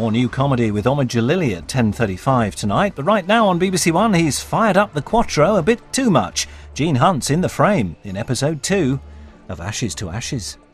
More new comedy with Omid Jalili at 10:35 tonight, but right now on BBC1 he's fired up the Quattro a bit too much. Gene Hunt's in the frame in episode 2 of Ashes to Ashes.